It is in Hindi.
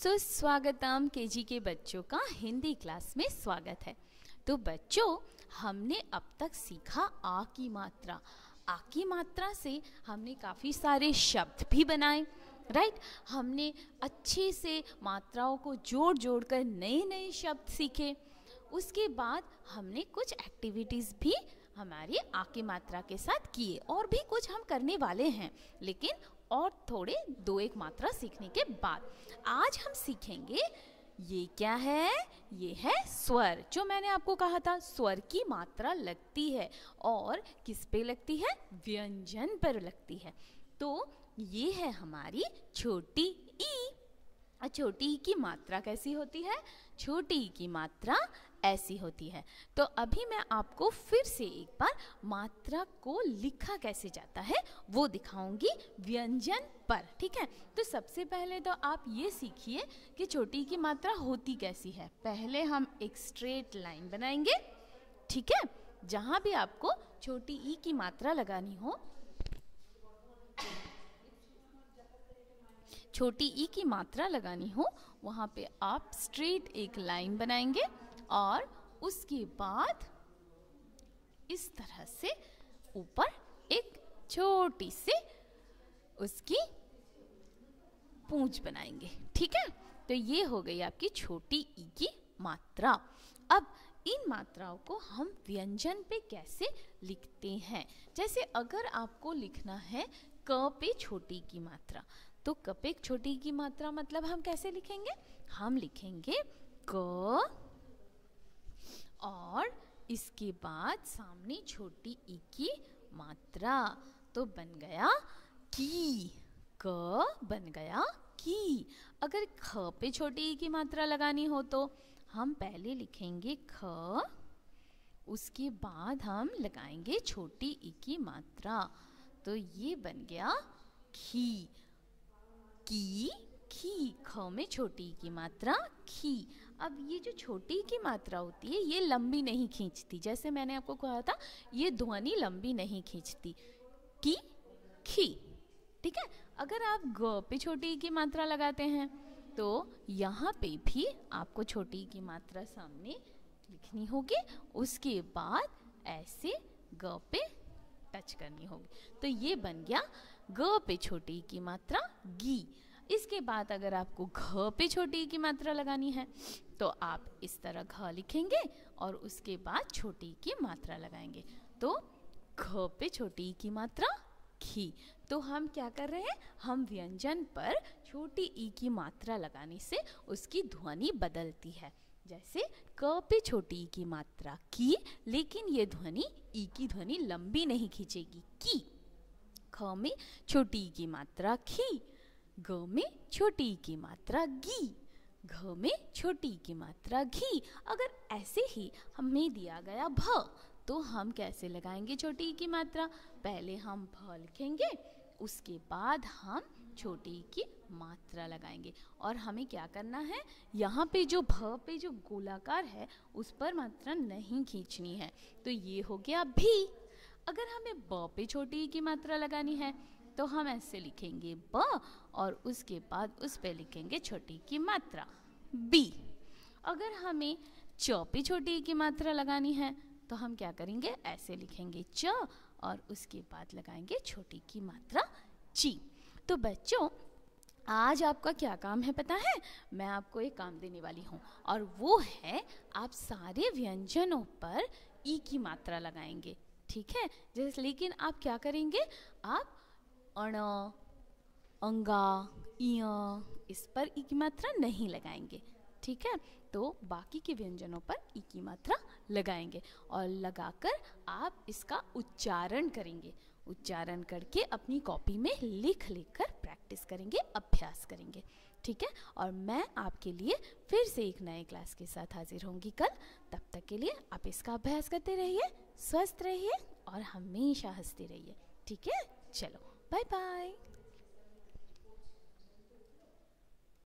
सुस्वागतम केजी के बच्चों का हिंदी क्लास में स्वागत है। तो बच्चों, हमने अब तक सीखा आ की मात्रा। आ की मात्रा से हमने काफ़ी सारे शब्द भी बनाए, राइट। हमने अच्छे से मात्राओं को जोड़ जोड़ कर नए नए शब्द सीखे। उसके बाद हमने कुछ एक्टिविटीज़ भी हमारी आ की मात्रा के साथ किए, और भी कुछ हम करने वाले हैं, लेकिन और थोड़े दो एक मात्रा सीखने के बाद आज हम सीखेंगे ये क्या है। ये है स्वर। जो मैंने आपको कहा था, स्वर की मात्रा लगती है और किस पे लगती है? व्यंजन पर लगती है। तो ये है हमारी छोटी ई। और छोटी ई की मात्रा कैसी होती है? छोटी ई की मात्रा ऐसी होती है। तो अभी मैं आपको फिर से एक बार मात्रा को लिखा कैसे जाता है वो दिखाऊंगी व्यंजन पर, ठीक है। तो सबसे पहले तो आप ये सीखिए कि छोटी ई की मात्रा होती कैसी है। पहले हम एक स्ट्रेट लाइन बनाएंगे, ठीक है। जहाँ भी आपको छोटी ई की मात्रा लगानी हो, छोटी ई की मात्रा लगानी हो, वहाँ पे आप स्ट्रेट एक लाइन बनाएंगे और उसके बाद इस तरह से ऊपर एक छोटी सी उसकी पूंछ बनाएंगे, ठीक है। तो ये हो गई आपकी छोटी ई की मात्रा। अब इन मात्राओं को हम व्यंजन पे कैसे लिखते हैं? जैसे अगर आपको लिखना है क पे छोटी की मात्रा, तो क पे छोटी की मात्रा मतलब हम कैसे लिखेंगे? हम लिखेंगे क और इसके बाद सामने छोटी ई की मात्रा, तो बन गया की। क बन गया की। अगर ख पे छोटी ई की मात्रा लगानी हो तो हम पहले लिखेंगे ख, उसके बाद हम लगाएंगे छोटी ई की मात्रा, तो ये बन गया खी। की, खी। ख में छोटी की मात्रा खी। अब ये जो छोटी की मात्रा होती है ये लंबी नहीं खींचती, जैसे मैंने आपको कहा था ये ध्वनि लंबी नहीं खींचती। की, खी, ठीक है। अगर आप ग पे छोटी की मात्रा लगाते हैं तो यहाँ पे भी आपको छोटी की मात्रा सामने लिखनी होगी, उसके बाद ऐसे ग पे टच करनी होगी। तो ये बन गया ग पे छोटी की मात्रा गी। इसके बाद अगर आपको घ पे छोटी की मात्रा लगानी है तो आप इस तरह घ लिखेंगे और उसके बाद छोटी की मात्रा लगाएंगे, तो घ पे छोटी की मात्रा खी। तो हम क्या कर रहे हैं? हम व्यंजन पर छोटी ई की मात्रा लगाने से उसकी ध्वनि बदलती है। जैसे क पे छोटी ई की मात्रा की, लेकिन ये ध्वनि ई की ध्वनि लंबी नहीं खींचेगी, की। ख में छोटी ई की मात्रा खी, ग में छोटी ई की मात्रा गी, घ में छोटी ई की मात्रा घी। अगर ऐसे ही हमें दिया गया भ, तो हम कैसे लगाएंगे छोटी ई की मात्रा? पहले हम भ लिखेंगे, उसके बाद हम छोटी ई की मात्रा लगाएंगे। और हमें क्या करना है? यहाँ पे जो भ पे जो गोलाकार है उस पर मात्रा नहीं खींचनी है, तो ये हो गया भी। अगर हमें ब पे छोटी ई की मात्रा लगानी है तो हम ऐसे लिखेंगे ब और उसके बाद उस पे लिखेंगे छोटी की मात्रा बी। अगर हमें च पे छोटी ई की मात्रा लगानी है तो हम क्या करेंगे? ऐसे लिखेंगे च और उसके बाद लगाएंगे छोटी की मात्रा ची। तो बच्चों, आज आपका क्या काम है पता है? मैं आपको एक काम देने वाली हूँ और वो है आप सारे व्यंजनों पर ई की मात्रा लगाएंगे, ठीक है। जैसे लेकिन आप क्या करेंगे? आप अण, अंगा, इय, इस पर ई की मात्रा नहीं लगाएंगे, ठीक है। तो बाकी के व्यंजनों पर ई की मात्रा लगाएंगे और लगाकर आप इसका उच्चारण करेंगे। उच्चारण करके अपनी कॉपी में लिख लिख कर प्रैक्टिस करेंगे, अभ्यास करेंगे, ठीक है। और मैं आपके लिए फिर से एक नए क्लास के साथ हाजिर होंगी कल। तब तक के लिए आप इसका अभ्यास करते रहिए, स्वस्थ रहिए और हमेशा हंसते रहिए, ठीक है। चलो, बाय बाय।